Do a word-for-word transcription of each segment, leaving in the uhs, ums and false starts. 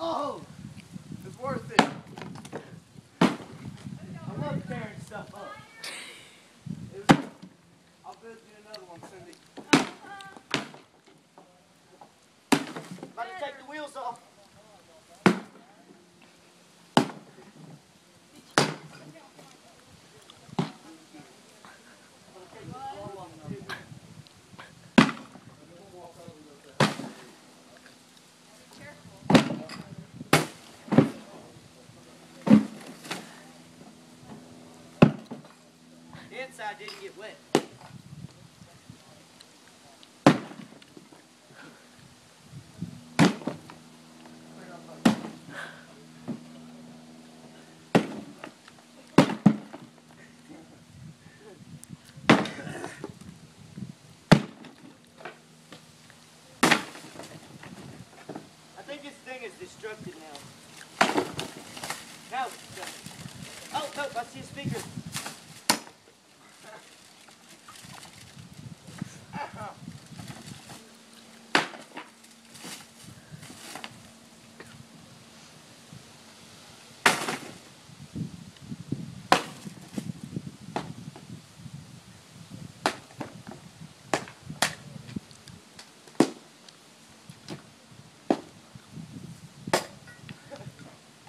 Oh, it's worth it. I love tearing stuff up. It was, I'll build you another one, Cindy. Let me take the wheels off. The inside didn't get wet. I think this thing is destructed now. Now it's destructed. Oh, no, I see a speaker.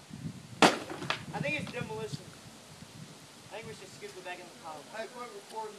I think it's demolition. I think we should scoop it back in the column. Hey, quit recording.